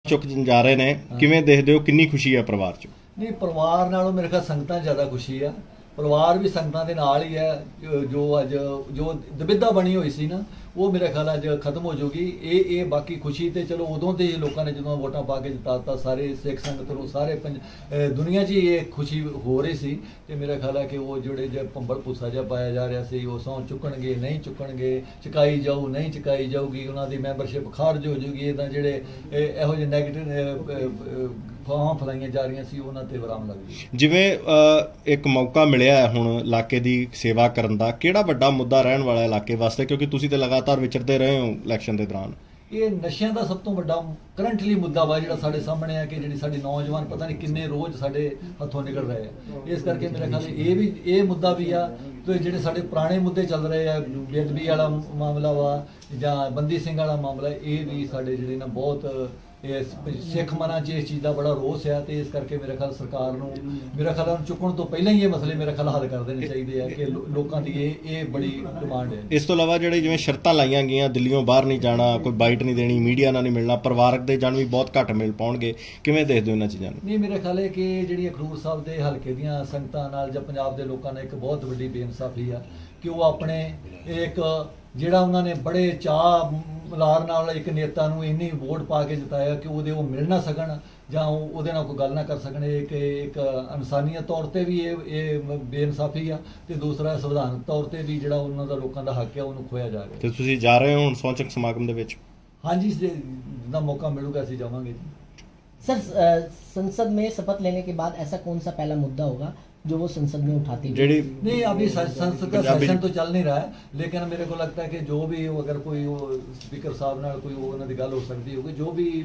ਚੁੱਕ ਜਾ ਰਹੇ ਨੇ ਕਿਵੇਂ ਦੇਖਦੇ ਹੋ ਕਿੰਨੀ ਖੁਸ਼ੀ ਹੈ ਪਰਿਵਾਰ 'ਚ? ਨਹੀਂ, ਪਰਿਵਾਰ ਨਾਲੋਂ ਮੇਰੇ ਖਿਆਲ ਸੰਗਤਾਂ ਜ਼ਿਆਦਾ ਖੁਸ਼ੀ ਆ। ਪਰਿਵਾਰ ਵੀ ਸੰਗਤਾਂ ਦੇ ਨਾਲ ਹੀ ਹੈ। ਜੋ ਅੱਜ ਜੋ ਦੁਬਿਧਾ ਬਣੀ ਹੋਈ ਸੀ ਨਾ, ਉਹ ਮੇਰੇ ਖਿਆਲ ਅੱਜ ਖਤਮ ਹੋ ਜਾਊਗੀ। ਇਹ ਬਾਕੀ ਖੁਸ਼ੀ ਤੇ ਚਲੋ ਉਦੋਂ ਤੇ ਲੋਕਾਂ ਨੇ ਜਦੋਂ ਵੋਟਾਂ ਪਾ ਕੇ ਜਿਤਾਤਾ, ਸਾਰੇ ਸਿੱਖ ਸੰਗਤ ਨੂੰ ਸਾਰੇ ਦੁਨੀਆ 'ਚ ਹੀ ਇਹ ਖੁਸ਼ੀ ਹੋ ਰਹੀ ਸੀ। ਤੇ ਮੇਰਾ ਖਿਆਲ ਹੈ ਕਿ ਉਹ ਜਿਹੜੇ ਜੇ ਭੰਬਲ ਭੁੱਸਾ ਜਿਹਾ ਪਾਇਆ ਜਾ ਰਿਹਾ ਸੀ, ਉਹ ਸਹੁੰ ਚੁੱਕਣਗੇ ਨਹੀਂ ਚੁੱਕਣਗੇ, ਚੁਕਾਈ ਜਾਊ ਨਹੀਂ ਚੁਕਾਈ ਜਾਊਗੀ, ਉਹਨਾਂ ਦੀ ਮੈਂਬਰਸ਼ਿਪ ਖਾਰਜ ਹੋ ਜਾਊਗੀ, ਇੱਦਾਂ ਜਿਹੜੇ ਇਹੋ ਜਿਹੇ ਨੈਗੇਟਿਵ ਫਾਹਾਂ ਫਲਾਈਆਂ ਜਾ ਰਹੀਆਂ ਸੀ, ਉਹਨਾਂ ਤੇ ਵਿਰਾਮ ਲੱਗ ਗਈ। ਜਿਵੇਂ ਇੱਕ ਮੌਕਾ ਮਿਲਿਆ ਹੈ ਹੁਣ ਇਲਾਕੇ ਦੀ ਸੇਵਾ ਕਰਨ ਦਾ, ਕਿਹੜਾ ਵੱਡਾ ਮੁੱਦਾ ਰਹਿਣ ਵਾਲਾ ਇਲਾਕੇ ਵਾਸਤੇ, ਕਿਉਂਕਿ ਤੁਸੀਂ ਤੇ ਲਗਾਤਾਰ ਵਿਚਰਦੇ ਰਹੇ ਹੋ ਇਲੈਕਸ਼ਨ ਦੇ ਦੌਰਾਨ? ਇਹ ਨਸ਼ਿਆਂ ਦਾ ਸਭ ਤੋਂ ਵੱਡਾ ਕਰੰਟਲੀ ਮੁੱਦਾ ਵਾ ਜਿਹੜਾ ਸਾਡੇ ਸਾਹਮਣੇ ਆ, ਕਿ ਜਿਹੜੀ ਸਾਡੀ ਨੌਜਵਾਨ ਪਤਾ ਨਹੀਂ ਕਿੰਨੇ ਰੋਜ਼ ਸਾਡੇ ਹੱਥੋਂ ਨਿਕਲ ਰਹੇ ਆ। ਇਸ ਕਰਕੇ ਮੇਰੇ ਖਿਆਲ ਇਹ ਮੁੱਦਾ ਵੀ ਆ। ਤੇ ਜਿਹੜੇ ਸਾਡੇ ਪੁਰਾਣੇ ਮੁੱਦੇ ਚੱਲ ਰਹੇ ਆ, ਬੇਅਦਬੀ ਵਾਲਾ ਮਾਮਲਾ ਵਾ ਜਾਂ ਬੰਦੀ ਸਿੰਘ ਵਾਲਾ ਮਾਮਲਾ, ਇਹ ਵੀ ਸਾਡੇ ਜਿਹੜੇ ਨਾ ਬਹੁਤ ਸਿੱਖ ਮਨਾਂ 'ਚ ਇਸ ਚੀਜ਼ ਦਾ ਬੜਾ ਰੋਸ ਆ। ਤੇ ਇਸ ਕਰਕੇ ਮੇਰੇ ਖਿਆਲ ਸਰਕਾਰ ਨੂੰ ਮੇਰੇ ਖਿਆਲ ਚੁੱਕਣ ਤੋਂ ਪਹਿਲਾਂ ਹੀ ਇਹ ਮਸਲੇ ਮੇਰੇ ਖਿਆਲ ਹੱਲ ਕਰ ਦੇਣੇ ਚਾਹੀਦੇ ਆ, ਕਿ ਲੋਕਾਂ ਦੀ ਇਹ ਬੜੀ ਡਿਮਾਂਡ ਹੈ। ਇਸ ਤੋਂ ਇਲਾਵਾ ਜਿਹੜੇ ਜਿਵੇਂ ਸ਼ਰਤਾਂ ਲਾਈਆਂ ਗਈਆਂ, ਦਿੱਲੀੋਂ ਬਾਹਰ ਨਹੀਂ ਜਾਣਾ, ਕੋਈ ਬਾਈਟ ਨਹੀਂ ਦੇਣੀ, ਮੀਡੀਆ ਨਾਲ ਨਹੀਂ ਮਿਲਣਾ, ਪਰਿਵਾਰਕ ਦੇ ਜਨ ਵੀ ਬਹੁਤ ਘੱਟ ਮਿਲ ਪਾਉਣਗੇ, ਕਿਵੇਂ ਦੇਖਦੇ ਹੋ ਇਹਨਾਂ ਚੀਜ਼ਾਂ ਨੂੰ? ਨਹੀਂ, ਮੇਰੇ ਖਿਆਲ ਹੈ ਕਿ ਜਿਹੜੀ ਖਡੂਰ ਸਾਹਿਬ ਦੇ ਹਲਕੇ ਦੀਆਂ ਸੰਗਤਾਂ ਨਾਲ ਜਾਂ ਪੰਜਾਬ ਦੇ ਲੋਕਾਂ ਨਾਲ ਇੱਕ ਬਹੁਤ ਵੱਡੀ ਬੇਇਨਸਾਫੀ ਆ, ਕਿ ਉਹ ਆਪਣੇ ਇੱਕ ਜਿਹੜਾ ਉਹਨਾਂ ਨੇ ਬੜੇ ਚਾਅ ਮਲਾਰ ਨਾਲ ਇੱਕ ਨੇਤਾ ਨੂੰ ਇੰਨੀ ਵੋਟ ਪਾ ਕੇ ਜਿਤਾਇਆ ਕਿ ਉਹ ਮਿਲ ਨਾ ਸਕਣ ਜਾਂ ਉਹਦੇ ਨਾਲ ਕੋਈ ਗੱਲ ਨਾ ਕਰ ਸਕਣ। ਇੱਕ ਇਨਸਾਨੀਅਤ ਤੌਰ ਤੇ ਵੀ ਇਹ ਬੇਇਨਸਾਫੀ ਆ, ਤੇ ਦੂਸਰਾ ਸੰਵਿਧਾਨਕ ਤੌਰ ਤੇ ਵੀ ਜਿਹੜਾ ਉਹਨਾਂ ਦਾ ਲੋਕਾਂ ਦਾ ਹੱਕ ਹੈ ਉਹਨੂੰ ਖੋਇਆ ਜਾ ਰਿਹਾ। ਤੇ ਤੁਸੀਂ ਜਾ ਰਹੇ ਹੋ ਹੁਣ ਸਹੁੰ ਚੁੱਕ ਸਮਾਗਮ ਦੇ ਵਿੱਚ? ਹਾਂਜੀ, ਜਿੱਦਾਂ ਮੌਕਾ मिलूगा ਅਸੀਂ ਜਾਵਾਂਗੇ जी। सर, संसद में शपथ लेने के बाद ऐसा कौन सा पहला मुद्दा होगा जो वो संसद में उठाती है? नहीं, अभी संसद का सेशन तो चल नहीं रहा है, लेकिन मेरे को लगता है कि जो भी अगर कोई स्पीकर साहब नाल कोई उन्होंने गल हो सकती होगी, जो भी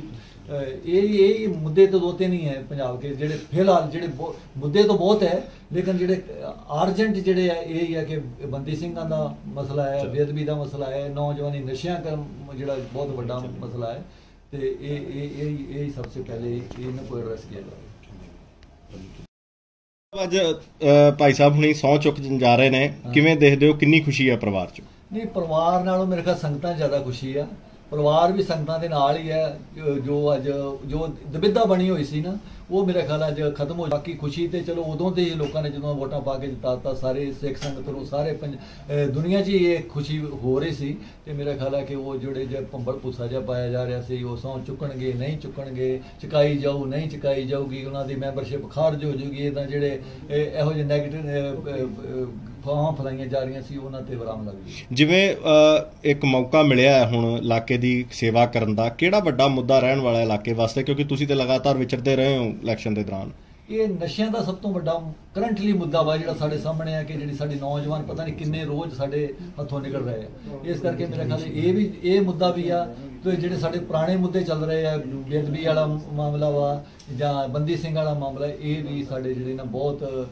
ये मुद्दे तो दो तीन ही है पंजाब के जेडे फिलहाल जेडे मुद्दे तो बहुत है, लेकिन जेडे अर्जेंट जेडे है यही है कि बंदी सिंघां दा मसला है, बेअदबी दा मसला है, नौजवानी नशियां का जेड़ा बहुत बड़ा मसला है। तो ये सबसे पहले इन्हें को एड्रेस किया जाए। ਅੱਜ ਭਾਈ ਸਾਹਿਬ ਹੁਣੀ ਸਹੁੰ ਚੁੱਕ ਜਾ ਰਹੇ ਨੇ, ਕਿਵੇਂ ਦੇਖਦੇ ਹੋ ਕਿੰਨੀ ਖੁਸ਼ੀ ਹੈ ਪਰਿਵਾਰ 'ਚ? ਨਹੀਂ, ਪਰਿਵਾਰ ਨਾਲੋਂ ਮੇਰੇ ਖਿਆਲ ਸੰਗਤਾਂ ਜ਼ਿਆਦਾ ਖੁਸ਼ੀ ਆ। ਪਰਿਵਾਰ ਵੀ ਸੰਗਤਾਂ ਦੇ ਨਾਲ ਹੀ ਹੈ। ਜੋ ਅੱਜ ਜੋ ਦੁਬਿਧਾ ਬਣੀ ਹੋਈ ਸੀ ਨਾ, ਉਹ ਮੇਰੇ ਖਿਆਲ ਅੱਜ ਖਤਮ ਹੋ। ਬਾਕੀ ਖੁਸ਼ੀ ਤੇ ਚਲੋ ਉਦੋਂ ਤੇ ਲੋਕਾਂ ਨੇ ਜਦੋਂ ਵੋਟਾਂ ਪਾ ਕੇ ਜਿਤਾਤਾ, ਸਾਰੇ ਸਿੱਖ ਸੰਗਤ ਨੂੰ ਸਾਰੇ ਦੁਨੀਆ 'ਚ ਹੀ ਇਹ ਖੁਸ਼ੀ ਹੋ ਰਹੀ ਸੀ। ਤੇ ਮੇਰਾ ਖਿਆਲ ਹੈ ਕਿ ਉਹ ਜਿਹੜੇ ਜੇ ਭੰਬਲ ਭੁੱਸਾ ਜਿਹਾ ਪਾਇਆ ਜਾ ਰਿਹਾ ਸੀ, ਉਹ ਸਹੁੰ ਚੁੱਕਣਗੇ ਨਹੀਂ ਚੁੱਕਣਗੇ, ਚੁਕਾਈ ਜਾਊ ਨਹੀਂ ਚੁਕਾਈ ਜਾਊਗੀ, ਉਹਨਾਂ ਦੀ ਮੈਂਬਰਸ਼ਿਪ ਖਾਰਜ ਹੋ ਜਾਊਗੀ, ਇੱਦਾਂ ਜਿਹੜੇ ਇਹੋ ਜਿਹੇ ਨੈਗੇਟਿਵ ਫਾਹਾਂ ਫਲਾਈਆਂ ਜਾ ਰਹੀਆਂ ਸੀ, ਉਹਨਾਂ ਤੇ ਵਿਰਾਮ ਲੱਗ ਗਈ। ਜਿਵੇਂ ਇੱਕ ਮੌਕਾ ਮਿਲਿਆ ਹੈ ਹੁਣ ਇਲਾਕੇ ਦੀ ਸੇਵਾ ਕਰਨ ਦਾ, ਕਿਹੜਾ ਵੱਡਾ ਮੁੱਦਾ ਰਹਿਣ ਵਾਲਾ ਇਲਾਕੇ ਵਾਸਤੇ, ਕਿਉਂਕਿ ਤੁਸੀਂ ਤੇ ਲਗਾਤਾਰ ਵਿਚਰਦੇ ਰਹੇ ਹੋ ਇਲੈਕਸ਼ਨ ਦੇ ਦੌਰਾਨ? ਇਹ ਨਸ਼ਿਆਂ ਦਾ ਸਭ ਤੋਂ ਵੱਡਾ ਕਰੰਟਲੀ ਮੁੱਦਾ ਵਾ ਜਿਹੜਾ ਸਾਡੇ ਸਾਹਮਣੇ ਆ, ਕਿ ਜਿਹੜੀ ਸਾਡੀ ਨੌਜਵਾਨ ਪਤਾ ਨਹੀਂ ਕਿੰਨੇ ਰੋਜ਼ ਸਾਡੇ ਹੱਥੋਂ ਨਿਕਲ ਰਹੇ ਆ। ਇਸ ਕਰਕੇ ਮੇਰਾ ਖਿਆਲ ਇਹ ਮੁੱਦਾ ਵੀ ਆ। ਤੇ ਜਿਹੜੇ ਸਾਡੇ ਪੁਰਾਣੇ ਮੁੱਦੇ ਚੱਲ ਰਹੇ ਆ, ਬੇਅਦਬੀ ਵਾਲਾ ਮਾਮਲਾ ਵਾ ਜਾਂ ਬੰਦੀ ਸਿੰਘ ਵਾਲਾ ਮਾਮਲਾ, ਇਹ ਵੀ ਸਾਡੇ ਜਿਹੜੇ ਨਾ ਬਹੁਤ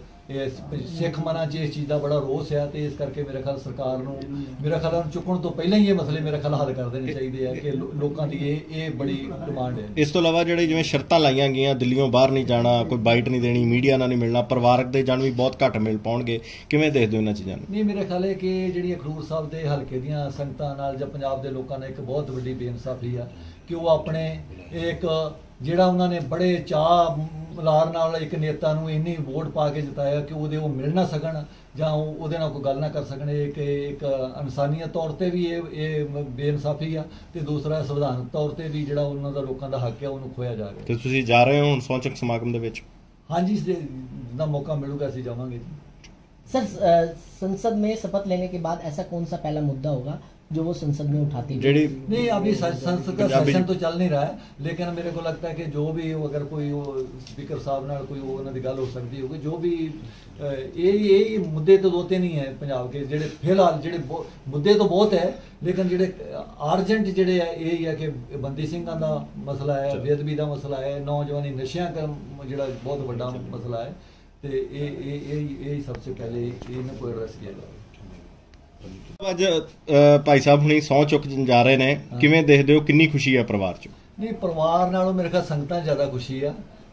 ਸਿੱਖ ਮਨਾਂ 'ਚ ਇਸ ਚੀਜ਼ ਦਾ ਬੜਾ ਰੋਸ ਆ। ਤੇ ਇਸ ਕਰਕੇ ਮੇਰੇ ਖਿਆਲ ਸਰਕਾਰ ਨੂੰ ਮੇਰੇ ਖਿਆਲ ਚੁੱਕਣ ਤੋਂ ਪਹਿਲਾਂ ਹੀ ਇਹ ਮਸਲੇ ਮੇਰੇ ਖਿਆਲ ਹੱਲ ਕਰ ਦੇਣੇ ਚਾਹੀਦੇ ਆ, ਕਿ ਲੋਕਾਂ ਦੀ ਇਹ ਬੜੀ ਡਿਮਾਂਡ ਹੈ। ਇਸ ਤੋਂ ਇਲਾਵਾ ਜਿਹੜੇ ਜਿਵੇਂ ਸ਼ਰਤਾਂ ਲਾਈਆਂ ਗਈਆਂ, ਦਿੱਲੀੋਂ ਬਾਹਰ ਨਹੀਂ ਜਾਣਾ, ਕੋਈ ਬਾਈਟ ਨਹੀਂ ਦੇਣੀ, ਮੀਡੀਆ ਨਾਲ ਨਹੀਂ ਮਿਲਣਾ, ਪਰਿਵਾਰਕ ਦੇ ਜਨ ਵੀ ਬਹੁਤ ਘੱਟ ਮਿਲ ਪਾਉਣਗੇ, ਕਿਵੇਂ ਦੇਖਦੇ ਹੋ ਇਹਨਾਂ ਚੀਜ਼ਾਂ ਨੂੰ? ਨਹੀਂ, ਮੇਰੇ ਖਿਆਲ ਹੈ ਕਿ ਜਿਹੜੀ ਖਡੂਰ ਸਾਹਿਬ ਦੇ ਹਲਕੇ ਦੀਆਂ ਸੰਗਤਾਂ ਨਾਲ ਜਾਂ ਪੰਜਾਬ ਦੇ ਲੋਕਾਂ ਨਾਲ ਇੱਕ ਬਹੁਤ ਵੱਡੀ ਬੇਇਨਸਾਫੀ ਆ, ਕਿ ਉਹ ਆਪਣੇ ਇੱਕ ਜਿਹੜਾ ਉਹਨਾਂ ਨੇ ਬੜੇ ਚਾਅ ਮਲਾਰ ਨਾਲ ਇੱਕ ਨੇਤਾ ਨੂੰ ਇੰਨੀ ਵੋਟ ਪਾ ਕੇ ਜਿਤਾਇਆ ਕਿ ਉਹ ਮਿਲ ਨਾ ਸਕਣ ਜਾਂ ਉਹਦੇ ਨਾਲ ਕੋਈ ਗੱਲ ਨਾ ਕਰ ਸਕਣ। ਇੱਕ ਇਨਸਾਨੀਅਤ ਤੌਰ ਤੇ ਵੀ ਇਹ ਬੇਇਨਸਾਫੀ ਆ, ਤੇ ਦੂਸਰਾ ਸੰਵਿਧਾਨਕ ਤੌਰ ਤੇ ਵੀ ਜਿਹੜਾ ਉਹਨਾਂ ਦਾ ਲੋਕਾਂ ਦਾ ਹੱਕ ਹੈ ਉਹਨੂੰ ਖੋਇਆ ਜਾ ਰਿਹਾ। ਤੇ ਤੁਸੀਂ ਜਾ ਰਹੇ ਹੋ ਹੁਣ ਸਹੁੰ ਚੁੱਕ ਸਮਾਗਮ ਦੇ ਵਿੱਚ? ਹਾਂਜੀ, ਜਿੱਦਾਂ ਮੌਕਾ ਮਿਲੂਗਾ ਅਸੀਂ ਜਾਵਾਂਗੇ ਜੀ। सर, संसद में शपथ लेने के बाद ऐसा कौन सा पहला मुद्दा होगा जो वो संसद में उठाती है? नहीं, अभी संसद का सेशन तो चल नहीं रहा है, लेकिन मेरे को लगता है कि जो भी अगर कोई स्पीकर साहब नाल कोई उन्होंने गल हो सकती होगी, जो भी ये मुद्दे तो दो तीन ही है पंजाब के जेडे फिलहाल जेडे मुद्दे तो बहुत है, लेकिन जेडे अर्जेंट जेडे है यही है कि बंदी सिंघां दा मसला है, बेअदबी दा मसला है, नौजवानी नशियां का जेड़ा बहुत बड़ा मसला है। तो ये सबसे पहले इन्हें को एड्रेस किया जाए। ਅੱਜ ਭਾਈ ਸਾਹਿਬ ਹੁਣੀ ਸਹੁੰ ਚੁੱਕ ਜਾ ਰਹੇ ਨੇ, ਕਿਵੇਂ ਦੇਖਦੇ ਹੋ ਕਿੰਨੀ ਖੁਸ਼ੀ ਹੈ ਪਰਿਵਾਰ 'ਚ? ਨਹੀਂ, ਪਰਿਵਾਰ ਨਾਲੋਂ ਮੇਰੇ ਖਿਆਲ ਸੰਗਤਾਂ ਜ਼ਿਆਦਾ ਖੁਸ਼ੀ ਆ।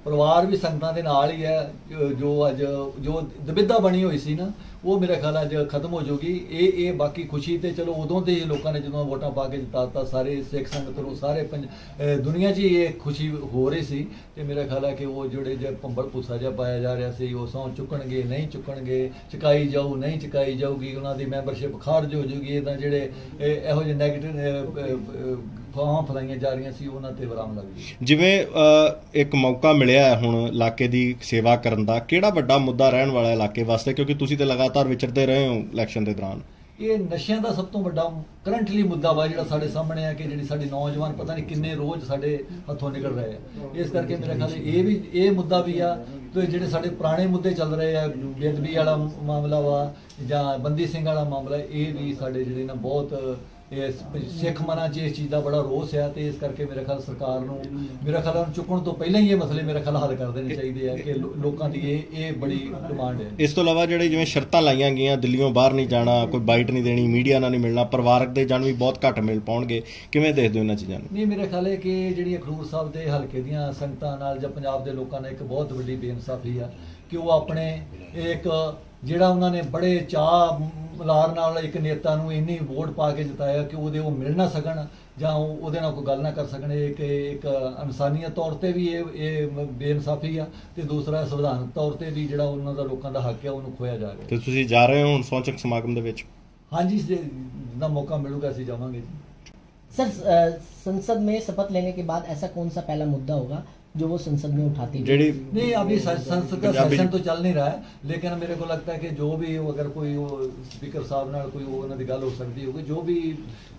ਪਰਿਵਾਰ ਵੀ ਸੰਗਤਾਂ ਦੇ ਨਾਲ ਹੀ ਹੈ ਜੋ ਅੱਜ ਜੋ ਦੁਬਿਧਾ ਬਣੀ ਹੋਈ ਸੀ ਨਾ ਉਹ ਮੇਰੇ ਖਿਆਲ ਅੱਜ ਖਤਮ ਹੋ ਜਾਊਗੀ। ਇਹ ਬਾਕੀ ਖੁਸ਼ੀ ਤੇ ਚਲੋ ਉਦੋਂ ਤੇ ਲੋਕਾਂ ਨੇ ਜਦੋਂ ਵੋਟਾਂ ਪਾ ਕੇ ਜਿਤਾਤਾ ਸਾਰੇ ਸਿੱਖ ਸੰਗਤ ਨੂੰ ਸਾਰੇ ਦੁਨੀਆ 'ਚ ਹੀ ਇਹ ਖੁਸ਼ੀ ਹੋ ਰਹੀ ਸੀ ਤੇ ਮੇਰਾ ਖਿਆਲ ਹੈ ਕਿ ਉਹ ਜਿਹੜੇ ਜੇ ਭੰਬਲ ਭੁੱਸਾ ਜਿਹਾ ਪਾਇਆ ਜਾ ਰਿਹਾ ਸੀ ਉਹ ਸਹੁੰ ਚੁੱਕਣਗੇ ਨਹੀਂ ਚੁੱਕਣਗੇ, ਚੁਕਾਈ ਜਾਊ ਨਹੀਂ ਚੁਕਾਈ ਜਾਊਗੀ, ਉਹਨਾਂ ਦੀ ਮੈਂਬਰਸ਼ਿਪ ਖਾਰਜ ਹੋ ਜਾਊਗੀ, ਇਹਦਾ ਜਿਹੜੇ ਇਹੋ ਜਿਹੇ ਨੈਗੇਟਿਵ ਫਾਹਾਂ ਫਲਾਈਆਂ ਜਾ ਰਹੀਆਂ ਸੀ ਉਹਨਾਂ ਤੇ ਵਿਰਾਮ ਲੱਗ ਗਈ। ਜਿਵੇਂ ਇੱਕ ਮੌਕਾ ਮਿਲਿਆ ਹੈ ਹੁਣ ਇਲਾਕੇ ਦੀ ਸੇਵਾ ਕਰਨ ਦਾ, ਕਿਹੜਾ ਵੱਡਾ ਮੁੱਦਾ ਰਹਿਣ ਵਾਲਾ ਇਲਾਕੇ ਵਾਸਤੇ ਕਿਉਂਕਿ ਤੁਸੀਂ ਤੇ ਲਗਾਤਾਰ ਵਿਚਰਦੇ ਰਹੇ ਹੋ ਇਲੈਕਸ਼ਨ ਦੇ ਦੌਰਾਨ? ਇਹ ਨਸ਼ਿਆਂ ਦਾ ਸਭ ਤੋਂ ਵੱਡਾ ਕਰੰਟਲੀ ਮੁੱਦਾ ਵਾ ਜਿਹੜਾ ਸਾਡੇ ਸਾਹਮਣੇ ਆ ਕਿ ਜਿਹੜੀ ਸਾਡੀ ਨੌਜਵਾਨ ਪਤਾ ਨਹੀਂ ਕਿੰਨੇ ਰੋਜ਼ ਸਾਡੇ ਹੱਥੋਂ ਨਿਕਲ ਰਹੇ ਆ। ਇਸ ਕਰਕੇ ਮੇਰੇ ਖਿਆਲ ਇਹ ਮੁੱਦਾ ਵੀ ਆ ਤੇ ਜਿਹੜੇ ਸਾਡੇ ਪੁਰਾਣੇ ਮੁੱਦੇ ਚੱਲ ਰਹੇ ਆ ਬੇਅਦਬੀ ਵਾਲਾ ਮਾਮਲਾ ਵਾ ਜਾਂ ਬੰਦੀ ਸਿੰਘ ਵਾਲਾ ਮਾਮਲਾ, ਇਹ ਵੀ ਸਾਡੇ ਜਿਹੜੇ ਨਾ ਬਹੁਤ ਸਿੱਖ ਮਨਾਂ 'ਚ ਇਸ ਚੀਜ਼ ਦਾ ਬੜਾ ਰੋਸ ਹੈ ਤੇ ਇਸ ਕਰਕੇ ਮੇਰੇ ਖਿਆਲ ਸਰਕਾਰ ਨੂੰ ਮੇਰਾ ਖਿਆਲ ਉਹਨੂੰ ਚੁੱਕਣ ਤੋਂ ਪਹਿਲਾਂ ਹੀ ਇਹ ਮਸਲੇ ਮੇਰੇ ਖਿਆਲ ਹੱਲ ਕਰ ਦੇਣੇ ਚਾਹੀਦੇ ਆ ਕਿ ਲੋਕਾਂ ਦੀ ਇਹ ਬੜੀ ਡਿਮਾਂਡ ਹੈ। ਇਸ ਤੋਂ ਇਲਾਵਾ ਜਿਹੜੇ ਜਿਵੇਂ ਸ਼ਰਤਾਂ ਲਾਈਆਂ ਗਈਆਂ ਦਿੱਲੀੋਂ ਬਾਹਰ ਨਹੀਂ ਜਾਣਾ, ਕੋਈ ਬਾਈਟ ਨਹੀਂ ਦੇਣੀ, ਮੀਡੀਆ ਨਾਲ ਨਹੀਂ ਮਿਲਣਾ, ਪਰਿਵਾਰਕ ਦੇ ਜਨ ਵੀ ਬਹੁਤ ਘੱਟ ਮਿਲ ਪਾਉਣਗੇ, ਕਿਵੇਂ ਦੇਖਦੇ ਹੋ ਇਹਨਾਂ ਚੀਜ਼ਾਂ ਨੂੰ? ਨਹੀਂ ਮੇਰੇ ਖਿਆਲ ਹੈ ਕਿ ਜਿਹੜੀ ਖਡੂਰ ਸਾਹਿਬ ਦੇ ਹਲਕੇ ਦੀਆਂ ਸੰਗਤਾਂ ਨਾਲ ਜਾਂ ਪੰਜਾਬ ਦੇ ਲੋਕਾਂ ਨਾਲ ਇੱਕ ਬਹੁਤ ਵੱਡੀ ਬੇਇਨਸਾਫੀ ਆ ਕਿ ਉਹ ਆਪਣੇ ਇੱਕ ਜਿਹੜਾ ਉਹਨਾਂ ਨੇ ਬੜੇ ਚਾਅ ਮਲਾਰ ਨਾਲ ਇੱਕ ਨੇਤਾ ਨੂੰ ਇੰਨੀ ਵੋਟ ਪਾ ਕੇ ਜਿਤਾਇਆ ਕਿ ਉਹ ਮਿਲ ਨਾ ਸਕਣ ਜਾਂ ਉਹਦੇ ਨਾਲ ਕੋਈ ਗੱਲ ਨਾ ਕਰ ਸਕਣ, ਇੱਕ ਇਨਸਾਨੀਅਤ ਤੌਰ ਤੇ ਵੀ ਇਹ ਬੇਇਨਸਾਫੀ ਆ ਤੇ ਦੂਸਰਾ ਸੰਵਿਧਾਨਕ ਤੌਰ ਤੇ ਵੀ ਜਿਹੜਾ ਉਹਨਾਂ ਦਾ ਲੋਕਾਂ ਦਾ ਹੱਕ ਹੈ ਉਹਨੂੰ ਖੋਇਆ ਜਾ ਰਿਹਾ। ਤੇ ਤੁਸੀਂ ਜਾ ਰਹੇ ਹੋ ਹੁਣ ਸਹੁੰ ਚੁੱਕ ਸਮਾਗਮ ਦੇ ਵਿੱਚ? ਹਾਂਜੀ, ਜਿੰਨਾ ਮੌਕਾ मिलूगा ਅਸੀਂ ਜਾਵਾਂਗੇ जी। सर, संसद में शपथ लेने के बाद ऐसा कौन सा पहला मुद्दा होगा जो वो संसद में उठाती है? नहीं, अभी संसद का सेशन तो चल नहीं रहा है, लेकिन मेरे को लगता है कि जो भी अगर कोई स्पीकर साहब नाल कोई उन्होंने गल हो सकती होगी, जो भी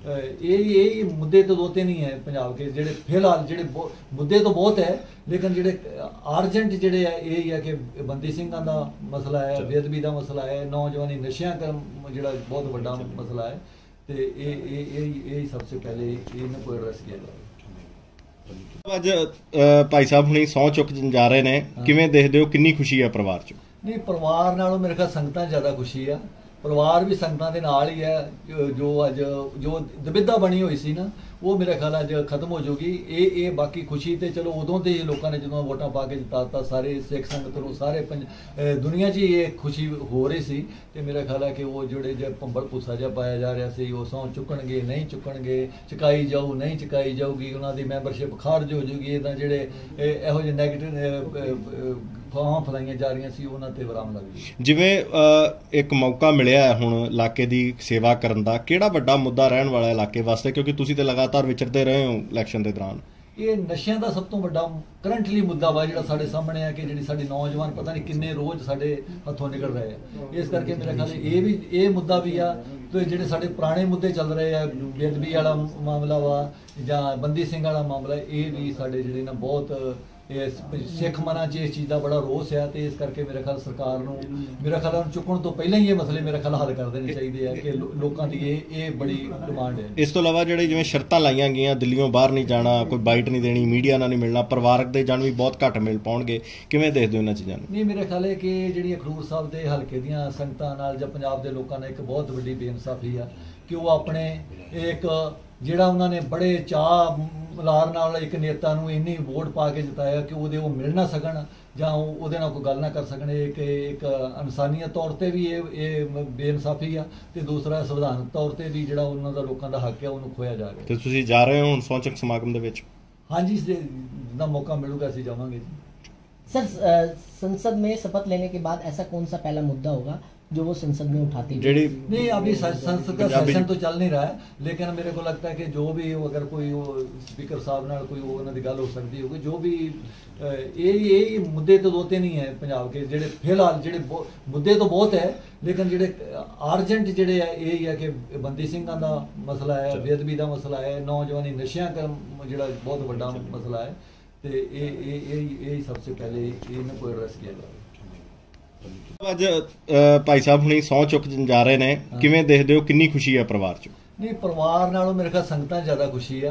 ये मुद्दे तो दो तीन ही है पंजाब के जेडे फिलहाल जेडे मुद्दे तो बहुत है, लेकिन जेडे अर्जेंट जेडे है यही है कि बंदी सिंघां दा मसला है, बेअदबी दा मसला है, नौजवानी नशियां का जेड़ा बहुत बड़ा मसला है ਤੇ ਇਹ ਸਭ ਤੋਂ ਪਹਿਲੇ ਇਹਨਾਂ को ਐਡਰੈਸ ਕੀਤਾ ਜਾਵੇ। ਅੱਜ ਭਾਈ ਸਾਹਿਬ ਹੁਣੀ ਸਹੁੰ ਚੁੱਕ ਜਾ ਰਹੇ ਨੇ, ਕਿਵੇਂ ਦੇਖਦੇ ਹੋ, ਕਿੰਨੀ ਖੁਸ਼ੀ ਹੈ ਪਰਿਵਾਰ 'ਚ? ਨਹੀਂ, ਪਰਿਵਾਰ ਨਾਲੋਂ ਮੇਰੇ ਖਿਆਲ ਸੰਗਤਾਂ ਜ਼ਿਆਦਾ ਖੁਸ਼ੀ ਆ। ਪਰਿਵਾਰ ਵੀ ਸੰਗਤਾਂ ਦੇ ਨਾਲ ਹੀ ਹੈ ਜੋ ਅੱਜ ਜੋ ਦੁਬਿਧਾ ਬਣੀ ਹੋਈ ਸੀ ਨਾ ਉਹ ਮੇਰੇ ਖਿਆਲ ਅੱਜ ਖਤਮ ਹੋ ਜਾਊਗੀ। ਇਹ ਬਾਕੀ ਖੁਸ਼ੀ ਤੇ ਚਲੋ ਉਦੋਂ ਤੇ ਲੋਕਾਂ ਨੇ ਜਦੋਂ ਵੋਟਾਂ ਪਾ ਕੇ ਜਿਤਾਤਾ ਸਾਰੇ ਸਿੱਖ ਸੰਗਤ ਨੂੰ ਸਾਰੇ ਦੁਨੀਆ 'ਚ ਹੀ ਇਹ ਖੁਸ਼ੀ ਹੋ ਰਹੀ ਸੀ ਤੇ ਮੇਰਾ ਖਿਆਲ ਹੈ ਕਿ ਉਹ ਜਿਹੜੇ ਜੇ ਭੰਬਲ ਭੁੱਸਾ ਜਿਹਾ ਪਾਇਆ ਜਾ ਰਿਹਾ ਸੀ ਉਹ ਸਹੁੰ ਚੁੱਕਣਗੇ ਨਹੀਂ ਚੁੱਕਣਗੇ, ਚੁਕਾਈ ਜਾਊ ਨਹੀਂ ਚੁਕਾਈ ਜਾਊਗੀ, ਉਹਨਾਂ ਦੀ ਮੈਂਬਰਸ਼ਿਪ ਖਾਰਜ ਹੋ ਜਾਊਗੀ, ਇਹਦਾ ਜਿਹੜੇ ਇਹੋ ਜਿਹੇ ਨੈਗੇਟਿਵ ਫਾਹਾਂ ਫਲਾਈਆਂ ਜਾ ਰਹੀਆਂ ਸੀ ਉਹਨਾਂ ਤੇ ਵਿਰਾਮ ਲੱਗ ਗਈ। ਜਿਵੇਂ ਇੱਕ ਮੌਕਾ ਮਿਲਿਆ ਹੈ ਹੁਣ ਇਲਾਕੇ ਦੀ ਸੇਵਾ ਕਰਨ ਦਾ, ਕਿਹੜਾ ਵੱਡਾ ਮੁੱਦਾ ਰਹਿਣ ਵਾਲਾ ਇਲਾਕੇ ਵਾਸਤੇ ਕਿਉਂਕਿ ਤੁਸੀਂ ਤੇ ਲਗਾਤਾਰ ਵਿਚਰਦੇ ਰਹੇ ਹੋ ਇਲੈਕਸ਼ਨ ਦੇ ਦੌਰਾਨ? ਇਹ ਨਸ਼ਿਆਂ ਦਾ ਸਭ ਤੋਂ ਵੱਡਾ ਕਰੰਟਲੀ ਮੁੱਦਾ ਵਾ ਜਿਹੜਾ ਸਾਡੇ ਸਾਹਮਣੇ ਆ ਕਿ ਜਿਹੜੀ ਸਾਡੀ ਨੌਜਵਾਨ ਪਤਾ ਨਹੀਂ ਕਿੰਨੇ ਰੋਜ਼ ਸਾਡੇ ਹੱਥੋਂ ਨਿਕਲ ਰਹੇ ਆ। ਇਸ ਕਰਕੇ ਮੇਰਾ ਖਿਆਲ ਇਹ ਮੁੱਦਾ ਵੀ ਆ ਤੇ ਜਿਹੜੇ ਸਾਡੇ ਪੁਰਾਣੇ ਮੁੱਦੇ ਚੱਲ ਰਹੇ ਆ ਬੇਅਦਬੀ ਵਾਲਾ ਮਾਮਲਾ ਵਾ ਜਾਂ ਬੰਦੀ ਸਿੰਘ ਵਾਲਾ ਮਾਮਲਾ, ਇਹ ਵੀ ਸਾਡੇ ਜਿਹੜੇ ਨਾ ਬਹੁਤ ਸਿੱਖ ਮਨਾਂ 'ਚ ਇਸ ਚੀਜ਼ ਦਾ ਬੜਾ ਰੋਸ ਹੈ ਤੇ ਇਸ ਕਰਕੇ ਮੇਰੇ ਖਿਆਲ ਸਰਕਾਰ ਨੂੰ ਮੇਰਾ ਖਿਆਲ ਉਹਨੂੰ ਚੁੱਕਣ ਤੋਂ ਪਹਿਲਾਂ ਹੀ ਇਹ ਮਸਲੇ ਮੇਰੇ ਖਿਆਲ ਹੱਲ ਕਰ ਦੇਣੇ ਚਾਹੀਦੇ ਆ ਕਿ ਲੋਕਾਂ ਦੀ ਇਹ ਬੜੀ ਡਿਮਾਂਡ ਹੈ। ਇਸ ਤੋਂ ਇਲਾਵਾ ਜਿਹੜੇ ਜਿਵੇਂ ਸ਼ਰਤਾਂ ਲਾਈਆਂ ਗਈਆਂ ਦਿੱਲੀੋਂ ਬਾਹਰ ਨਹੀਂ ਜਾਣਾ, ਕੋਈ ਬਾਈਟ ਨਹੀਂ ਦੇਣੀ, ਮੀਡੀਆ ਨਾਲ ਨਹੀਂ ਮਿਲਣਾ, ਪਰਿਵਾਰਕ ਦੇ ਜਨ ਵੀ ਬਹੁਤ ਘੱਟ ਮਿਲ ਪਾਉਣਗੇ, ਕਿਵੇਂ ਦੇਖਦੇ ਹੋ ਇਹਨਾਂ ਚੀਜ਼ਾਂ ਨੂੰ? ਨਹੀਂ ਮੇਰੇ ਖਿਆਲ ਹੈ ਕਿ ਜਿਹੜੀ ਖਡੂਰ ਸਾਹਿਬ ਦੇ ਹਲਕੇ ਦੀਆਂ ਸੰਗਤਾਂ ਨਾਲ ਜਾਂ ਪੰਜਾਬ ਦੇ ਲੋਕਾਂ ਨਾਲ ਇੱਕ ਬਹੁਤ ਵੱਡੀ ਬੇਇਨਸਾਫੀ ਆ ਕਿ ਉਹ ਆਪਣੇ ਇੱਕ ਜਿਹੜਾ ਉਹਨਾਂ ਨੇ ਬੜੇ ਚਾਅ ਮਲਾਰ ਨਾਲ ਇੱਕ ਨੇਤਾ ਨੂੰ ਇੰਨੀ ਵੋਟ ਪਾ ਕੇ ਜਿਤਾਇਆ ਕਿ ਉਹ ਮਿਲ ਨਾ ਸਕਣ ਜਾਂ ਉਹਦੇ ਨਾਲ ਕੋਈ ਗੱਲ ਨਾ ਕਰ ਸਕਣ, ਇੱਕ ਇਨਸਾਨੀਅਤ ਤੌਰ ਤੇ ਵੀ ਇਹ ਬੇਇਨਸਾਫੀ ਆ ਤੇ ਦੂਸਰਾ ਸੰਵਿਧਾਨਕ ਤੌਰ ਤੇ ਵੀ ਜਿਹੜਾ ਉਹਨਾਂ ਦਾ ਲੋਕਾਂ ਦਾ ਹੱਕ ਹੈ ਉਹਨੂੰ ਖੋਇਆ ਜਾ ਰਿਹਾ। ਤੇ ਤੁਸੀਂ ਜਾ ਰਹੇ ਹੋ ਹੁਣ ਸਹੁੰ ਚੁੱਕ ਸਮਾਗਮ ਦੇ ਵਿੱਚ? ਹਾਂਜੀ, ਜਿੰਨਾ ਮੌਕਾ मिलूगा ਅਸੀਂ ਜਾਵਾਂਗੇ जी। सर, संसद में शपथ लेने के बाद ऐसा कौन सा पहला मुद्दा होगा जो वो संसद में उठाती है? नहीं, अभी संसद का सेशन तो चल नहीं रहा है, लेकिन मेरे को लगता है कि जो भी अगर कोई स्पीकर साहब नाल कोई उन्होंने गल हो सकती होगी, जो भी ये मुद्दे तो दो तीन ही है पंजाब के जेडे फिलहाल जेडे मुद्दे तो बहुत है, लेकिन जेडे अर्जेंट जेडे है यही है कि बंदी सिंघां दा मसला है, बेअदबी दा मसला है, नौजवानी नशियां का जेड़ा बहुत बड़ा मसला है ਤੇ ਇਹ ਸਭ ਤੋਂ ਪਹਿਲੇ ਇਹਨਾਂ को ਐਡਰੈਸ ਕੀਤਾ ਜਾਵੇ। ਅੱਜ ਭਾਈ ਸਾਹਿਬ ਹੁਣੀ ਸਹੁੰ ਚੁੱਕ ਜਾ ਰਹੇ ਨੇ, ਕਿਵੇਂ ਦੇਖਦੇ ਹੋ, ਕਿੰਨੀ ਖੁਸ਼ੀ ਹੈ ਪਰਿਵਾਰ 'ਚ? ਨਹੀਂ, ਪਰਿਵਾਰ ਨਾਲੋਂ ਮੇਰੇ ਖਿਆਲ ਸੰਗਤਾਂ ਜ਼ਿਆਦਾ ਖੁਸ਼ੀ ਆ।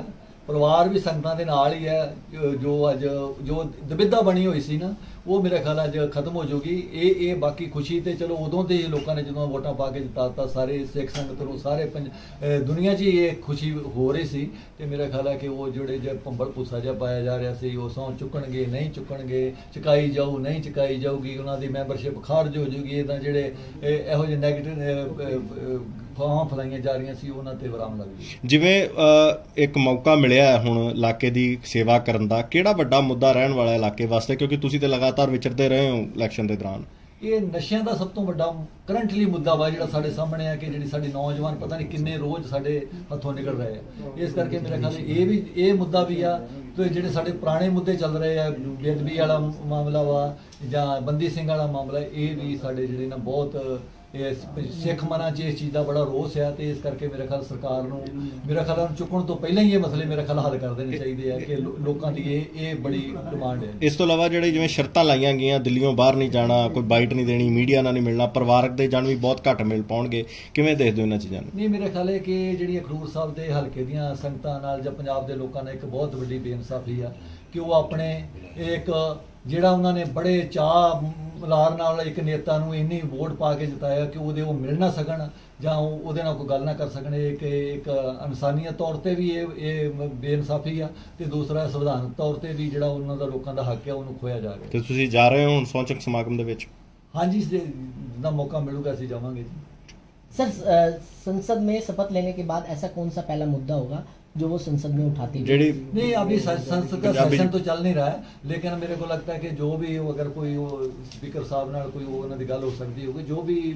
ਪਰਿਵਾਰ ਵੀ ਸੰਗਤਾਂ ਦੇ ਨਾਲ ਹੀ ਹੈ ਜੋ ਅੱਜ ਜੋ ਦੁਬਿਧਾ ਬਣੀ ਹੋਈ ਸੀ ਨਾ ਉਹ ਮੇਰੇ ਖਿਆਲ ਅੱਜ ਖਤਮ ਹੋ ਜਾਊਗੀ। ਇਹ ਬਾਕੀ ਖੁਸ਼ੀ ਤੇ ਚਲੋ ਉਦੋਂ ਤੇ ਲੋਕਾਂ ਨੇ ਜਦੋਂ ਵੋਟਾਂ ਪਾ ਕੇ ਜਿਤਾਤਾ ਸਾਰੇ ਸਿੱਖ ਸੰਗਤ ਨੂੰ ਸਾਰੇ ਦੁਨੀਆ 'ਚ ਹੀ ਇਹ ਖੁਸ਼ੀ ਹੋ ਰਹੀ ਸੀ ਤੇ ਮੇਰਾ ਖਿਆਲ ਹੈ ਕਿ ਉਹ ਜਿਹੜੇ ਜੇ ਭੰਬਲ ਭੁੱਸਾ ਜਿਹਾ ਪਾਇਆ ਜਾ ਰਿਹਾ ਸੀ ਉਹ ਸਹੁੰ ਚੁੱਕਣਗੇ ਨਹੀਂ ਚੁੱਕਣਗੇ, ਚੁਕਾਈ ਜਾਊ ਨਹੀਂ ਚੁਕਾਈ ਜਾਊਗੀ, ਉਹਨਾਂ ਦੀ ਮੈਂਬਰਸ਼ਿਪ ਖਾਰਜ ਹੋ ਜਾਊਗੀ, ਇਹਦਾ ਜਿਹੜੇ ਇਹੋ ਜਿਹੇ ਨੈਗੇਟਿਵ ਫਾਹਾਂ ਫਲਾਈਆਂ ਜਾ ਰਹੀਆਂ ਸੀ ਉਹਨਾਂ ਤੇ ਵਿਰਾਮ ਲੱਗ ਗਈ। ਜਿਵੇਂ ਇੱਕ ਮੌਕਾ ਮਿਲਿਆ ਹੈ ਹੁਣ ਇਲਾਕੇ ਦੀ ਸੇਵਾ ਕਰਨ ਦਾ, ਕਿਹੜਾ ਵੱਡਾ ਮੁੱਦਾ ਰਹਿਣ ਵਾਲਾ ਇਲਾਕੇ ਵਾਸਤੇ, ਕਿਉਂਕਿ ਤੁਸੀਂ ਤੇ ਲਗਾਤਾਰ ਵਿਚਰਦੇ ਰਹੇ ਹੋ ਇਲੈਕਸ਼ਨ ਦੇ ਦੌਰਾਨ? ਇਹ ਨਸ਼ਿਆਂ ਦਾ ਸਭ ਤੋਂ ਵੱਡਾ ਕਰੰਟਲੀ ਮੁੱਦਾ ਵਾ ਜਿਹੜਾ ਸਾਡੇ ਸਾਹਮਣੇ ਆ ਕਿ ਜਿਹੜੀ ਸਾਡੀ ਨੌਜਵਾਨ ਪਤਾ ਨਹੀਂ ਕਿੰਨੇ ਰੋਜ਼ ਸਾਡੇ ਹੱਥੋਂ ਨਿਕਲ ਰਹੇ ਆ। ਇਸ ਕਰਕੇ ਮੇਰੇ ਖਿਆਲ ਇਹ ਮੁੱਦਾ ਵੀ ਆ ਤੇ ਜਿਹੜੇ ਸਾਡੇ ਪੁਰਾਣੇ ਮੁੱਦੇ ਚੱਲ ਰਹੇ ਆ, ਬੇਅਦਬੀ ਵਾਲਾ ਮਾਮਲਾ ਵਾ ਜਾਂ ਬੰਦੀ ਸਿੰਘ ਵਾਲਾ ਮਾਮਲਾ, ਇਹ ਵੀ ਸਾਡੇ ਜਿਹੜੇ ਨਾ ਬਹੁਤ ਸਿੱਖ ਮਨਾਂ 'ਚ ਇਸ ਚੀਜ਼ ਦਾ ਬੜਾ ਰੋਸ ਆ ਤੇ ਇਸ ਕਰਕੇ ਮੇਰੇ ਖਿਆਲ ਸਰਕਾਰ ਨੂੰ ਮੇਰੇ ਖਿਆਲ ਚੁੱਕਣ ਤੋਂ ਪਹਿਲਾਂ ਹੀ ਇਹ ਮਸਲੇ ਮੇਰੇ ਖਿਆਲ ਹੱਲ ਕਰ ਦੇਣੇ ਚਾਹੀਦੇ ਆ ਕਿ ਲੋਕਾਂ ਦੀ ਇਹ ਬੜੀ ਡਿਮਾਂਡ ਹੈ। ਇਸ ਤੋਂ ਇਲਾਵਾ ਜਿਹੜੇ ਜਿਵੇਂ ਸ਼ਰਤਾਂ ਲਾਈਆਂ ਗਈਆਂ, ਦਿੱਲੀੋਂ ਬਾਹਰ ਨਹੀਂ ਜਾਣਾ, ਕੋਈ ਬਾਈਟ ਨਹੀਂ ਦੇਣੀ, ਮੀਡੀਆ ਨਾਲ ਨਹੀਂ ਮਿਲਣਾ, ਪਰਿਵਾਰਕ ਦੇ ਜਨ ਵੀ ਬਹੁਤ ਘੱਟ ਮਿਲ ਪਾਉਣਗੇ, ਕਿਵੇਂ ਦੇਖਦੇ ਹੋ ਇਹਨਾਂ ਚੀਜ਼ਾਂ ਨੂੰ? ਨਹੀਂ, ਮੇਰੇ ਖਿਆਲ ਹੈ ਕਿ ਜਿਹੜੀ ਖਡੂਰ ਸਾਹਿਬ ਦੇ ਹਲਕੇ ਦੀਆਂ ਸੰਗਤਾਂ ਨਾਲ ਜਾਂ ਪੰਜਾਬ ਦੇ ਲੋਕਾਂ ਨਾਲ ਇੱਕ ਬਹੁਤ ਵੱਡੀ ਬੇਇਨਸਾਫੀ ਆ ਕਿ ਉਹ ਆਪਣੇ ਇੱਕ ਜਿਹੜਾ ਉਹਨਾਂ ਨੇ ਬੜੇ ਚਾਅ ਮਲਾਰ ਨਾਲ ਇੱਕ ਨੇਤਾ ਨੂੰ ਇੰਨੀ ਵੋਟ ਪਾ ਕੇ ਜਿਤਾਇਆ ਕਿ ਉਹ ਮਿਲ ਨਾ ਸਕਣ ਜਾਂ ਉਹਦੇ ਨਾਲ ਕੋਈ ਗੱਲ ਨਾ ਕਰ ਸਕਣ। ਇੱਕ ਇਨਸਾਨੀਅਤ ਤੌਰ ਤੇ ਵੀ ਇਹ ਬੇਇਨਸਾਫੀ ਆ ਤੇ ਦੂਸਰਾ ਸੰਵਿਧਾਨਕ ਤੌਰ ਤੇ ਵੀ ਜਿਹੜਾ ਉਹਨਾਂ ਦਾ ਲੋਕਾਂ ਦਾ ਹੱਕ ਹੈ ਉਹਨੂੰ ਖੋਇਆ ਜਾ ਰਿਹਾ। ਤੇ ਤੁਸੀਂ ਜਾ ਰਹੇ ਹੋ ਹੁਣ ਸਹੁੰ ਚੁੱਕ ਸਮਾਗਮ ਦੇ ਵਿੱਚ? ਹਾਂਜੀ, ਜਿੱਦਾਂ ਮੌਕਾ मिलूगा ਅਸੀਂ ਜਾਵਾਂਗੇ जी। सर, संसद में शपथ लेने के बाद ऐसा कौन सा पहला मुद्दा होगा जो वो संसद में उठाती है? नहीं, अभी संसद का सेशन तो चल नहीं रहा है, लेकिन मेरे को लगता है कि जो भी अगर कोई स्पीकर साहब नाल कोई उन्होंने गल हो सकती होगी, जो भी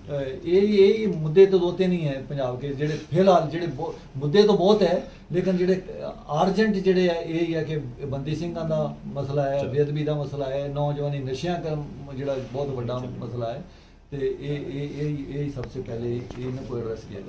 ये मुद्दे तो दो तीन ही है पंजाब के जेडे फिलहाल जेडे मुद्दे तो बहुत है, लेकिन जेडे अर्जेंट जेडे है यही है कि बंदी सिंघां दा मसला है, बेअदबी दा मसला है, नौजवानी नशियां का जेड़ा बहुत बड़ा मसला है ਤੇ ਇਹ ਸਭ ਤੋਂ ਪਹਿਲੇ ਇਹਨਾਂ को एड्रेस किया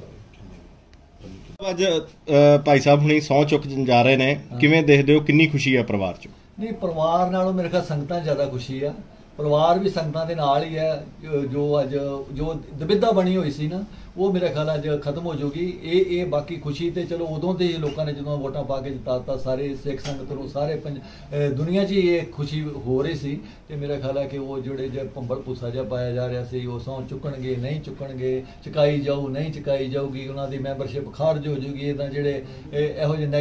जाए। ਅੱਜ ਭਾਈ ਸਾਹਿਬ ਹੁਣੀ ਸਹੁੰ ਚੁੱਕ ਜਾ ਰਹੇ ਨੇ, ਕਿਵੇਂ ਦੇਖਦੇ ਹੋ, ਕਿੰਨੀ ਖੁਸ਼ੀ ਹੈ ਪਰਿਵਾਰ 'ਚ? ਨਹੀਂ, ਪਰਿਵਾਰ ਨਾਲੋਂ ਮੇਰੇ ਖਿਆਲ ਸੰਗਤਾਂ ਜ਼ਿਆਦਾ ਖੁਸ਼ੀ ਆ। ਪਰਿਵਾਰ ਵੀ ਸੰਗਤਾਂ ਦੇ ਨਾਲ ਹੀ ਹੈ ਜੋ ਅੱਜ ਜੋ ਦੁਬਿਧਾ ਬਣੀ ਹੋਈ ਸੀ ਨਾ ਉਹ ਮੇਰੇ ਖਿਆਲ ਅੱਜ ਖਤਮ ਹੋ ਜਾਊਗੀ। ਇਹ ਬਾਕੀ ਖੁਸ਼ੀ ਤੇ ਚਲੋ ਉਦੋਂ ਤੇ ਲੋਕਾਂ ਨੇ ਜਦੋਂ ਵੋਟਾਂ ਪਾ ਕੇ ਜਿਤਾਤਾ ਸਾਰੇ ਸਿੱਖ ਸੰਗਤ ਨੂੰ ਸਾਰੇ ਦੁਨੀਆ 'ਚ ਹੀ ਇਹ ਖੁਸ਼ੀ ਹੋ ਰਹੀ ਸੀ ਤੇ ਮੇਰਾ ਖਿਆਲ ਹੈ ਕਿ ਉਹ ਜਿਹੜੇ ਜੇ ਭੰਬਲ ਭੁੱਸਾ ਜਿਹਾ ਪਾਇਆ ਜਾ ਰਿਹਾ ਸੀ ਉਹ ਸਹੁੰ ਚੁੱਕਣਗੇ ਨਹੀਂ ਚੁੱਕਣਗੇ, ਚੁਕਾਈ ਜਾਊ ਨਹੀਂ ਚੁਕਾਈ ਜਾਊਗੀ, ਉਹਨਾਂ ਦੀ ਮੈਂਬਰਸ਼ਿਪ ਖਾਰਜ ਹੋ ਜਾਊਗੀ, ਇਹਦਾ ਜਿਹੜੇ ਇਹੋ ਜਿਹੇ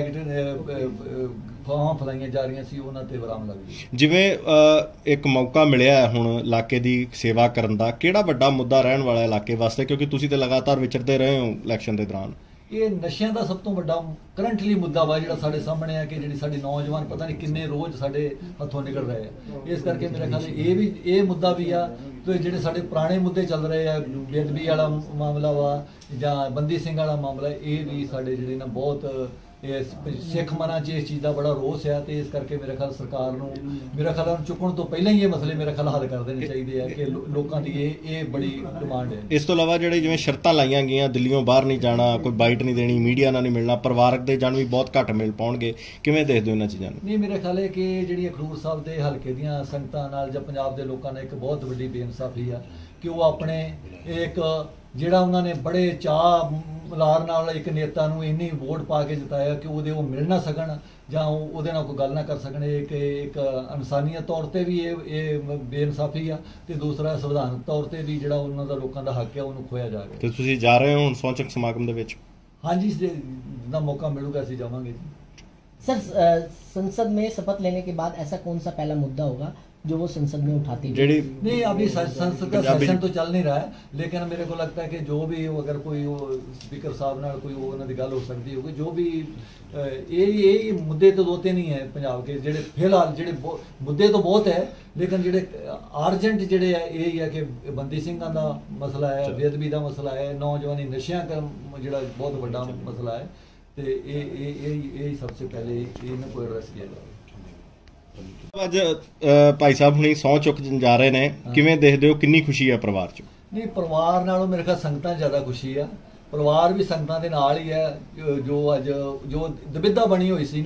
ਨੈਗੇਟਿਵ ਫਾਹਾਂ ਫਲਾਈਆਂ ਜਾ ਰਹੀਆਂ ਸੀ ਉਹਨਾਂ ਤੇ ਵਿਰਾਮ ਲੱਗ ਗਈ। ਜਿਵੇਂ ਇੱਕ ਮੌਕਾ ਮਿਲਿਆ ਹੈ ਹੁਣ ਇਲਾਕੇ ਦੀ ਸੇਵਾ ਕਰਨ ਦਾ, ਕਿਹੜਾ ਵੱਡਾ ਮੁੱਦਾ ਰਹਿਣ ਵਾਲਾ ਇਲਾਕੇ ਵਾਸਤੇ, ਕਿਉਂਕਿ ਤੁਸੀਂ ਤੇ ਲਗਾਤਾਰ ਵਿਚਰਦੇ ਰਹੇ ਹੋ ਇਲੈਕਸ਼ਨ ਦੇ ਦੌਰਾਨ? ਇਹ ਨਸ਼ਿਆਂ ਦਾ ਸਭ ਤੋਂ ਵੱਡਾ ਕਰੰਟਲੀ ਮੁੱਦਾ ਵਾ ਜਿਹੜਾ ਸਾਡੇ ਸਾਹਮਣੇ ਆ ਕਿ ਜਿਹੜੀ ਸਾਡੀ ਨੌਜਵਾਨ ਪਤਾ ਨਹੀਂ ਕਿੰਨੇ ਰੋਜ਼ ਸਾਡੇ ਹੱਥੋਂ ਨਿਕਲ ਰਹੇ ਆ। ਇਸ ਕਰਕੇ ਮੇਰੇ ਖਿਆਲ ਇਹ ਮੁੱਦਾ ਵੀ ਆ ਤੇ ਜਿਹੜੇ ਸਾਡੇ ਪੁਰਾਣੇ ਮੁੱਦੇ ਚੱਲ ਰਹੇ ਆ, ਬੇਅਦਬੀ ਵਾਲਾ ਮਾਮਲਾ ਵਾ ਜਾਂ ਬੰਦੀ ਸਿੰਘ ਵਾਲਾ ਮਾਮਲਾ, ਇਹ ਵੀ ਸਾਡੇ ਜਿਹੜੇ ਨਾ ਬਹੁਤ ਸਿੱਖ ਮਨਾਂ 'ਚ ਇਸ ਚੀਜ਼ ਦਾ ਬੜਾ ਰੋਸ ਆ ਤੇ ਇਸ ਕਰਕੇ ਮੇਰੇ ਖਿਆਲ ਸਰਕਾਰ ਨੂੰ ਮੇਰੇ ਖਿਆਲ ਚੁੱਕਣ ਤੋਂ ਪਹਿਲਾਂ ਹੀ ਇਹ ਮਸਲੇ ਮੇਰੇ ਖਿਆਲ ਹੱਲ ਕਰ ਦੇਣੇ ਚਾਹੀਦੇ ਆ ਕਿ ਲੋਕਾਂ ਦੀ ਇਹ ਬੜੀ ਡਿਮਾਂਡ ਹੈ। ਇਸ ਤੋਂ ਇਲਾਵਾ ਜਿਹੜੇ ਜਿਵੇਂ ਸ਼ਰਤਾਂ ਲਾਈਆਂ ਗਈਆਂ, ਦਿੱਲੀੋਂ ਬਾਹਰ ਨਹੀਂ ਜਾਣਾ, ਕੋਈ ਬਾਈਟ ਨਹੀਂ ਦੇਣੀ, ਮੀਡੀਆ ਨਾਲ ਨਹੀਂ ਮਿਲਣਾ, ਪਰਿਵਾਰਕ ਦੇ ਜਨ ਵੀ ਬਹੁਤ ਘੱਟ ਮਿਲ ਪਾਉਣਗੇ, ਕਿਵੇਂ ਦੇਖਦੇ ਹੋ ਇਹਨਾਂ ਚੀਜ਼ਾਂ ਨੂੰ? ਨਹੀਂ, ਮੇਰੇ ਖਿਆਲ ਹੈ ਕਿ ਜਿਹੜੀ ਖਡੂਰ ਸਾਹਿਬ ਦੇ ਹਲਕੇ ਦੀਆਂ ਸੰਗਤਾਂ ਨਾਲ ਜਾਂ ਪੰਜਾਬ ਦੇ ਲੋਕਾਂ ਨਾਲ ਇੱਕ ਬਹੁਤ ਵੱਡੀ ਬੇਇਨਸਾਫੀ ਆ ਕਿ ਉਹ ਆਪਣੇ ਇੱਕ ਜਿਹੜਾ ਉਹਨਾਂ ਨੇ ਬੜੇ ਚਾਅ ਮਲਾਰ ਨਾਲ ਇੱਕ ਨੇਤਾ ਨੂੰ ਇੰਨੀ ਵੋਟ ਪਾ ਕੇ ਜਿਤਾਇਆ ਕਿ ਉਹ ਮਿਲ ਨਾ ਸਕਣ ਜਾਂ ਉਹਦੇ ਨਾਲ ਕੋਈ ਗੱਲ ਨਾ ਕਰ ਸਕਣ। ਇੱਕ ਇਨਸਾਨੀਅਤ ਤੌਰ ਤੇ ਵੀ ਇਹ ਬੇਇਨਸਾਫੀ ਆ ਤੇ ਦੂਸਰਾ ਸੰਵਿਧਾਨਕ ਤੌਰ ਤੇ ਵੀ ਜਿਹੜਾ ਉਹਨਾਂ ਦਾ ਲੋਕਾਂ ਦਾ ਹੱਕ ਹੈ ਉਹਨੂੰ ਖੋਇਆ ਜਾ ਰਿਹਾ। ਤੇ ਤੁਸੀਂ ਜਾ ਰਹੇ ਹੋ ਹੁਣ ਸਹੁੰ ਚੁੱਕ ਸਮਾਗਮ ਦੇ ਵਿੱਚ? ਹਾਂਜੀ, ਜਿੱਦਾਂ ਮੌਕਾ मिलूगा ਅਸੀਂ ਜਾਵਾਂਗੇ जी। सर, संसद में शपथ लेने के बाद ऐसा कौन सा पहला मुद्दा होगा जो वो संसद में उठाती है? नहीं, अभी संसद का सेशन तो चल नहीं रहा है, लेकिन मेरे को लगता है कि जो भी अगर कोई स्पीकर साहब नाल कोई उन्होंने गल हो सकती होगी, जो भी ये मुद्दे तो दो तीन ही है पंजाब के जेडे फिलहाल जेडे मुद्दे तो बहुत है, लेकिन जेडे अर्जेंट जेडे है यही है कि बंदी सिंघां दा मसला है, बेअदबी दा मसला है, नौजवानी नशियां का जेड़ा बहुत बड़ा मसला है ਤੇ ਇਹ ਸਭ ਤੋਂ ਪਹਿਲੇ ਇਹਨਾਂ को एड्रेस किया जाए। ਅੱਜ ਭਾਈ ਸਾਹਿਬ ਹੁਣੀ ਸਹੁੰ ਚੁੱਕ ਜਾ ਰਹੇ ਨੇ, ਕਿਵੇਂ ਦੇਖਦੇ ਹੋ, ਕਿੰਨੀ ਖੁਸ਼ੀ ਹੈ ਪਰਿਵਾਰ 'ਚ? ਨਹੀਂ, ਪਰਿਵਾਰ ਨਾਲੋਂ ਮੇਰੇ ਖਿਆਲ ਸੰਗਤਾਂ ਜ਼ਿਆਦਾ ਖੁਸ਼ੀ ਆ। ਪਰਿਵਾਰ ਵੀ ਸੰਗਤਾਂ ਦੇ ਨਾਲ ਹੀ ਹੈ ਜੋ ਅੱਜ ਜੋ ਦੁਬਿਧਾ ਬਣੀ ਹੋਈ ਸੀ ਨਾ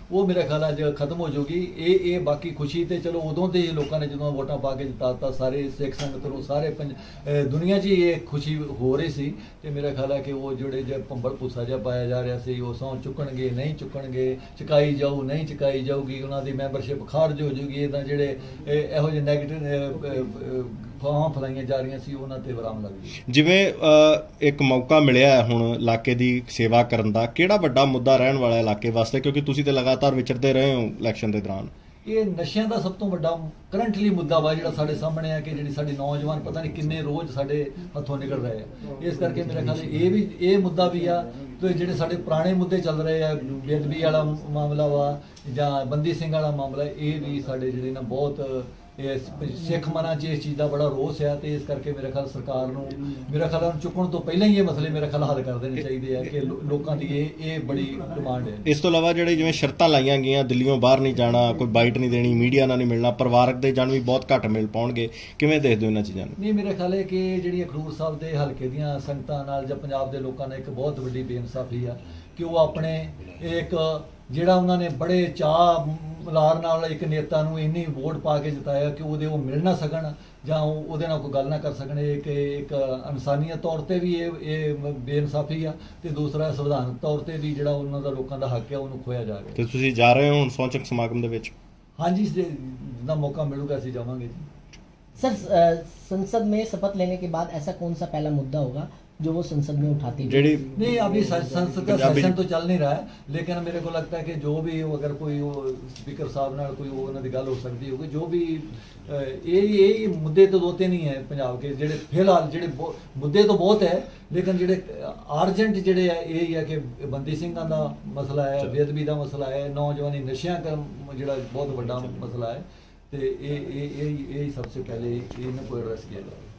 ਉਹ ਮੇਰੇ ਖਿਆਲ ਅੱਜ ਖਤਮ ਹੋ ਜਾਊਗੀ। ਇਹ ਬਾਕੀ ਖੁਸ਼ੀ ਤੇ ਚਲੋ ਉਦੋਂ ਤੇ ਹੀ ਲੋਕਾਂ ਨੇ ਜਦੋਂ ਵੋਟਾਂ ਪਾ ਕੇ ਜਿਤਾਤਾ, ਸਾਰੇ ਸਿੱਖ ਸੰਗਤ ਨੂੰ ਸਾਰੇ ਦੁਨੀਆ 'ਚ ਹੀ ਇਹ ਖੁਸ਼ੀ ਹੋ ਰਹੀ ਸੀ। ਤੇ ਮੇਰਾ ਖਿਆਲ ਹੈ ਕਿ ਉਹ ਜਿਹੜੇ ਜੇ ਭੰਬਲ ਭੁੱਸਾ ਜਿਹਾ ਪਾਇਆ ਜਾ ਰਿਹਾ ਸੀ, ਉਹ ਸਹੁੰ ਚੁੱਕਣਗੇ ਨਹੀਂ ਚੁੱਕਣਗੇ, ਚੁਕਾਈ ਜਾਊ ਨਹੀਂ ਚੁਕਾਈ ਜਾਊਗੀ, ਉਹਨਾਂ ਦੀ ਮੈਂਬਰਸ਼ਿਪ ਖਾਰਜ ਹੋ ਜੂਗੀ, ਇਹਦਾ ਜਿਹੜੇ ਇਹੋ ਜਿਹੇ ਨੈਗੇਟਿਵ ਫਾਹਾਂ ਫਲਾਈਆਂ ਜਾ ਰਹੀਆਂ ਸੀ ਉਹਨਾਂ ਤੇ ਵਿਰਾਮ ਲੱਗ ਗਈ। ਜਿਵੇਂ ਇੱਕ ਮੌਕਾ ਮਿਲਿਆ ਹੈ ਹੁਣ ਇਲਾਕੇ ਦੀ ਸੇਵਾ ਕਰਨ ਦਾ, ਕਿਹੜਾ ਵੱਡਾ ਮੁੱਦਾ ਰਹਿਣ ਵਾਲਾ ਇਲਾਕੇ ਵਾਸਤੇ, ਕਿਉਂਕਿ ਤੁਸੀਂ ਤੇ ਲਗਾਤਾਰ ਵਿਚਰਦੇ ਰਹੇ ਹੋ ਇਲੈਕਸ਼ਨ ਦੇ ਦੌਰਾਨ? ਇਹ ਨਸ਼ਿਆਂ ਦਾ ਸਭ ਤੋਂ ਵੱਡਾ ਕਰੰਟਲੀ ਮੁੱਦਾ ਵਾ ਜਿਹੜਾ ਸਾਡੇ ਸਾਹਮਣੇ ਹੈ ਕਿ ਜਿਹੜੀ ਸਾਡੀ ਨੌਜਵਾਨ ਪਤਾ ਨਹੀਂ ਕਿੰਨੇ ਰੋਜ਼ ਸਾਡੇ ਹੱਥੋਂ ਨਿਕਲ ਰਹੇ ਆ। ਇਸ ਕਰਕੇ ਮੇਰੇ ਖਿਆਲ ਇਹ ਮੁੱਦਾ ਵੀ ਆ ਤੇ ਜਿਹੜੇ ਸਾਡੇ ਪੁਰਾਣੇ ਮੁੱਦੇ ਚੱਲ ਰਹੇ ਆ, ਬੇਅਦਬੀ ਵਾਲਾ ਮਾਮਲਾ ਵਾ ਜਾਂ ਬੰਦੀ ਸਿੰਘ ਵਾਲਾ ਮਾਮਲਾ, ਇਹ ਵੀ ਸਾਡੇ ਜਿਹੜੇ ਨਾ ਬਹੁਤ ਸਿੱਖ ਮਨਾਂ 'ਚ ਇਸ ਚੀਜ਼ ਦਾ ਬੜਾ ਰੋਸ ਆ। ਤੇ ਇਸ ਕਰਕੇ ਮੇਰੇ ਖਿਆਲ ਸਰਕਾਰ ਨੂੰ ਮੇਰੇ ਖਿਆਲ ਨੂੰ ਚੁੱਕਣ ਤੋਂ ਪਹਿਲਾਂ ਹੀ ਇਹ ਮਸਲੇ ਮੇਰੇ ਖਿਆਲ ਹੱਲ ਕਰ ਦੇਣੇ ਚਾਹੀਦੇ ਆ ਕਿ ਲੋਕਾਂ ਦੀ ਇਹ ਬੜੀ ਡਿਮਾਂਡ ਹੈ। ਇਸ ਤੋਂ ਇਲਾਵਾ ਜਿਹੜੇ ਜਿਵੇਂ ਸ਼ਰਤਾਂ ਲਾਈਆਂ ਗਈਆਂ, ਦਿੱਲੀੋਂ ਬਾਹਰ ਨਹੀਂ ਜਾਣਾ, ਕੋਈ ਬਾਈਟ ਨਹੀਂ ਦੇਣੀ, ਮੀਡੀਆ ਨਾਲ ਨਹੀਂ ਮਿਲਣਾ, ਪਰਿਵਾਰਕ ਦੇ ਜਨ ਵੀ ਬਹੁਤ ਘੱਟ ਮਿਲ ਪਾਉਣਗੇ, ਕਿਵੇਂ ਦੇਖਦੇ ਹੋ ਇਹਨਾਂ ਚੀਜ਼ਾਂ ਨੂੰ? ਨਹੀਂ, ਮੇਰੇ ਖਿਆਲ ਹੈ ਕਿ ਜਿਹੜੀ ਖਡੂਰ ਸਾਹਿਬ ਦੇ ਹਲਕੇ ਦੀਆਂ ਸੰਗਤਾਂ ਨਾਲ ਜਾਂ ਪੰਜਾਬ ਦੇ ਲੋਕਾਂ ਨਾਲ ਇੱਕ ਬਹੁਤ ਵੱਡੀ ਬੇਇਨਸਾਫੀ ਆ ਕਿ ਉਹ ਆਪਣੇ ਇੱਕ ਜਿਹੜਾ ਉਹਨਾਂ ਨੇ ਬੜੇ ਚਾਅ ਮਲਾਰ ਨਾਲ ਇੱਕ ਨੇਤਾ ਨੂੰ ਇੰਨੀ ਵੋਟ ਪਾ ਕੇ ਜਿਤਾਇਆ ਕਿ ਉਹ ਮਿਲ ਨਾ ਸਕਣ ਜਾਂ ਉਹਦੇ ਨਾਲ ਕੋਈ ਗੱਲ ਨਾ ਕਰ ਸਕਣ। ਇੱਕ ਇਨਸਾਨੀਅਤ ਤੌਰ ਤੇ ਵੀ ਇਹ ਬੇਇਨਸਾਫੀ ਆ ਤੇ ਦੂਸਰਾ ਸੰਵਿਧਾਨਕ ਤੌਰ ਤੇ ਵੀ ਜਿਹੜਾ ਉਹਨਾਂ ਦਾ ਲੋਕਾਂ ਦਾ ਹੱਕ ਹੈ ਉਹਨੂੰ ਖੋਇਆ ਜਾ ਰਿਹਾ। ਤੇ ਤੁਸੀਂ ਜਾ ਰਹੇ ਹੋ ਹੁਣ ਸੌਂਚਕ ਸਮਾਗਮ ਦੇ ਵਿੱਚ? ਹਾਂਜੀ, ਜਿੱਦਾਂ ਮੌਕਾ मिलूगा ਅਸੀਂ ਜਾਵਾਂਗੇ जी। सर, संसद में शपथ लेने के बाद ऐसा कौन सा पहला मुद्दा होगा जो वो संसद में उठाती है? नहीं, अभी संसद का सेशन तो चल नहीं रहा है, लेकिन मेरे को लगता है कि जो भी अगर कोई स्पीकर साहब नाल कोई उन्होंने दी गल हो सकती होगी, जो भी ये मुद्दे तो दो तीन ही है पंजाब के जेडे फिलहाल जेडे मुद्दे तो बहुत है, लेकिन जेडे अर्जेंट जेडे है यही है कि बंदी सिंघां दा मसला है, बेअदबी दा मसला है, नौजवानी नशियां का जेड़ा बहुत बड़ा मसला है। तो ये सबसे पहले इन्हें को एड्रेस किया जाए।